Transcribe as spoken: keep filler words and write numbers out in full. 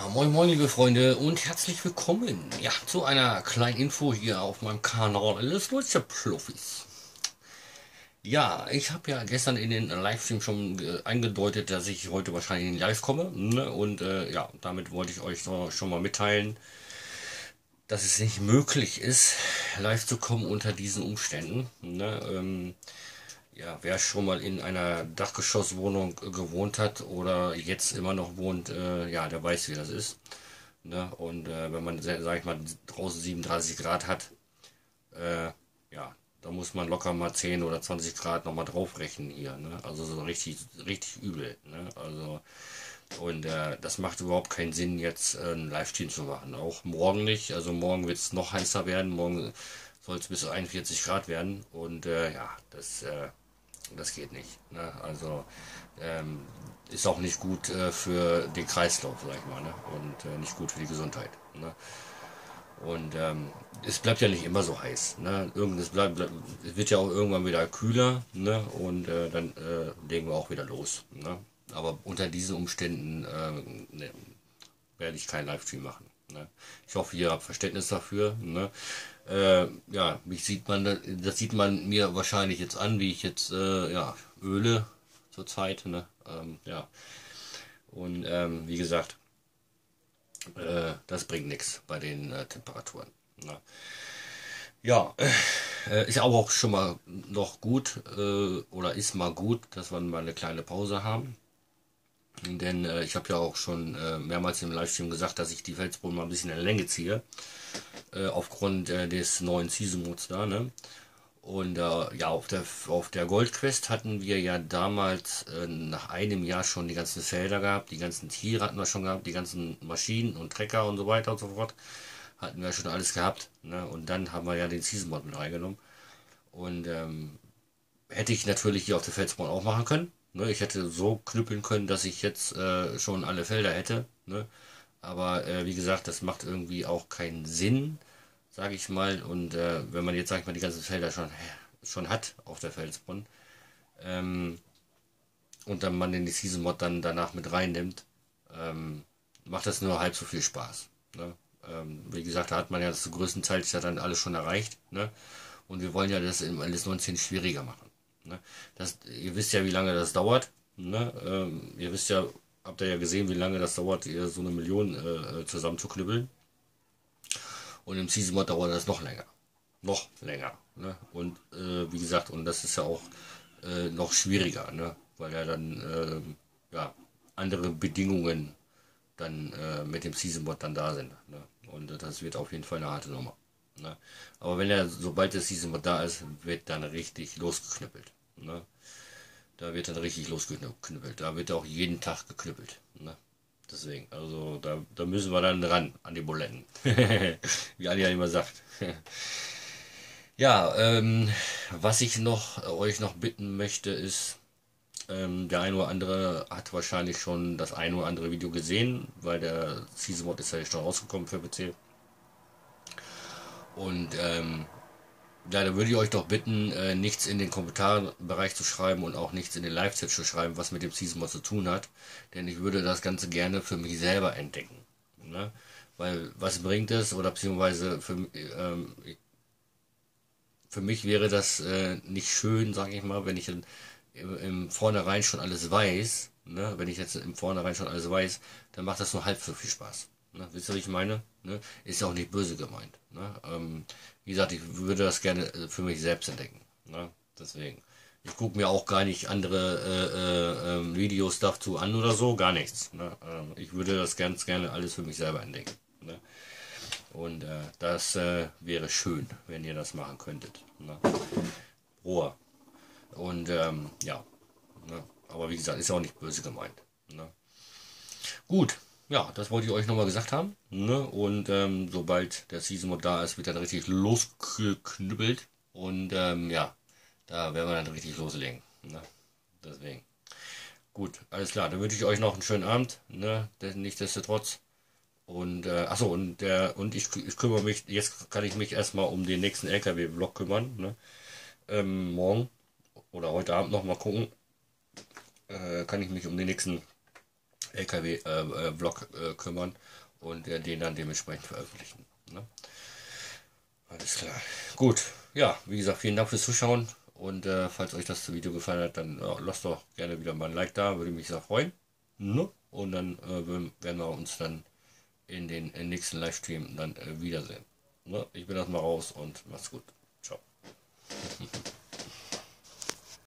Moin moin liebe Freunde und herzlich willkommen ja, zu einer kleinen Info hier auf meinem Kanal Alles Deutsche Profis. Ja, ich habe ja gestern in den Livestream schon äh, eingedeutet, dass ich heute wahrscheinlich in den Live komme. Ne? Und äh, ja, damit wollte ich euch so, schon mal mitteilen, dass es nicht möglich ist, live zu kommen unter diesen Umständen. Ne? Ähm, ja, wer schon mal in einer Dachgeschosswohnung äh, gewohnt hat oder jetzt immer noch wohnt, äh, ja, der weiß, wie das ist. Ne? Und äh, wenn man, sag ich mal, draußen siebenunddreißig Grad hat, äh, ja, da muss man locker mal zehn oder zwanzig Grad nochmal draufrechnen hier. Ne? Also so richtig, richtig übel. Ne? Also, und äh, das macht überhaupt keinen Sinn, jetzt äh, einen Livestream zu machen. Auch morgen nicht. Also morgen wird es noch heißer werden. Morgen soll es bis einundvierzig Grad werden. Und äh, ja, das, äh, das geht nicht. Ne? Also ähm, ist auch nicht gut äh, für den Kreislauf, sag ich mal. Ne? Und äh, nicht gut für die Gesundheit. Ne? Und ähm, es bleibt ja nicht immer so heiß. Ne? Irgend, es, bleibt, bleibt, es wird ja auch irgendwann wieder kühler. Ne? Und äh, dann äh, legen wir auch wieder los. Ne? Aber unter diesen Umständen äh, ne, werde ich keinen Livestream machen. Ne? Ich hoffe, ihr habt Verständnis dafür. Ne? Äh, ja, mich sieht man, das sieht man mir wahrscheinlich jetzt an, wie ich jetzt äh, ja, öle zurzeit. Ne? Ähm, ja. Und ähm, wie gesagt, äh, das bringt nichts bei den äh, Temperaturen. Ne? Ja, äh, ist aber auch schon mal noch gut äh, oder ist mal gut, dass wir mal eine kleine Pause haben. Denn äh, ich habe ja auch schon äh, mehrmals im Livestream gesagt, dass ich die Felsbohnen mal ein bisschen in der Länge ziehe. Äh, aufgrund äh, des neuen Season Modes da, ne? Und äh, ja, auf der, auf der Gold Quest hatten wir ja damals äh, nach einem Jahr schon die ganzen Felder gehabt, die ganzen Tiere hatten wir schon gehabt, die ganzen Maschinen und Trecker und so weiter und so fort. Hatten wir schon alles gehabt. Ne? Und dann haben wir ja den Season Mod mit reingenommen. Und ähm, hätte ich natürlich hier auf der Felsbahn auch machen können. Ne? Ich hätte so knüppeln können, dass ich jetzt äh, schon alle Felder hätte. Ne? Aber äh, wie gesagt, das macht irgendwie auch keinen Sinn, sage ich mal. Und äh, wenn man jetzt, sag ich mal, die ganzen Felder schon, schon hat auf der Felsbahn ähm, und dann man den Season Mod dann danach mit reinnimmt, ähm, macht das nur halb so viel Spaß. Ne? Ähm, wie gesagt, da hat man ja das größtenteils ja dann alles schon erreicht. Ne? Und wir wollen ja das im L S neunzehn schwieriger machen. Ne? Das, ihr wisst ja, wie lange das dauert. Ne? Ähm, ihr wisst ja, habt ihr ja gesehen, wie lange das dauert, ihr so eine Million äh, zusammenzuknüppeln. Und im Season Mod dauert das noch länger. Noch länger. Ne? Und äh, wie gesagt, und das ist ja auch äh, noch schwieriger, ne? Weil ja dann äh, ja, andere Bedingungen dann äh, mit dem Season Mod dann da sind. Ne? Und äh, das wird auf jeden Fall eine harte Nummer. Ne? Aber wenn er, sobald der Season Mod da ist, wird dann richtig losgeknüppelt. Ne? Da wird dann richtig losgeknüppelt. Da wird auch jeden Tag geknüppelt. Ne? Deswegen, also da, da müssen wir dann ran an die Buletten. Wie Anja immer sagt. Ja, ähm, was ich noch äh, euch noch bitten möchte ist, ähm, der eine oder andere hat wahrscheinlich schon das eine oder andere Video gesehen, weil der Season Mod ist ja schon rausgekommen für P C. Und ähm, ja, da würde ich euch doch bitten, äh, nichts in den Kommentarbereich zu schreiben und auch nichts in den Live-Chat zu schreiben, was mit dem Season Mod zu tun hat. Denn ich würde das Ganze gerne für mich selber entdecken. Ne? Weil was bringt es, oder beziehungsweise für, ähm, für mich wäre das äh, nicht schön, sage ich mal, wenn ich in, im, im Vornherein schon alles weiß. Ne? Wenn ich jetzt im Vornherein schon alles weiß, dann macht das nur halb so viel Spaß. Ne? Wisst ihr, was ich meine? Ne? Ist ja auch nicht böse gemeint. Ne? Ähm, wie gesagt, ich würde das gerne äh, für mich selbst entdecken. Ne? Deswegen. Ich gucke mir auch gar nicht andere äh, äh, äh, Videos dazu an oder so, gar nichts. Ne? Ähm, ich würde das ganz gerne alles für mich selber entdecken. Ne? Und äh, das äh, wäre schön, wenn ihr das machen könntet. Ne? Rohr. Und ähm, ja. Ne? Aber wie gesagt, ist ja auch nicht böse gemeint. Ne? Gut. Ja, das wollte ich euch nochmal gesagt haben. Ne? Und ähm, sobald der Season Mod da ist, wird dann richtig losgeknüppelt. Und ähm, ja, da werden wir dann richtig loslegen. Ne? Deswegen. Gut, alles klar. Dann wünsche ich euch noch einen schönen Abend. Ne? Nichtsdestotrotz. Und äh, achso, und der und ich, ich kümmere mich, jetzt kann ich mich erstmal um den nächsten L K W-Vlog kümmern. Ne? Ähm, morgen oder heute Abend noch mal gucken. Äh, kann ich mich um den nächsten L K W-Vlog äh, äh, kümmern und äh, den dann dementsprechend veröffentlichen. Ne? Alles klar. Gut. Ja, wie gesagt, vielen Dank fürs Zuschauen. Und äh, falls euch das Video gefallen hat, dann äh, lasst doch gerne wieder mal ein Like da, würde mich sehr freuen. Ne? Und dann äh, werden wir uns dann in den äh, nächsten Livestream dann äh, wiedersehen. Ne? Ich bin das mal raus und macht's gut. Ciao.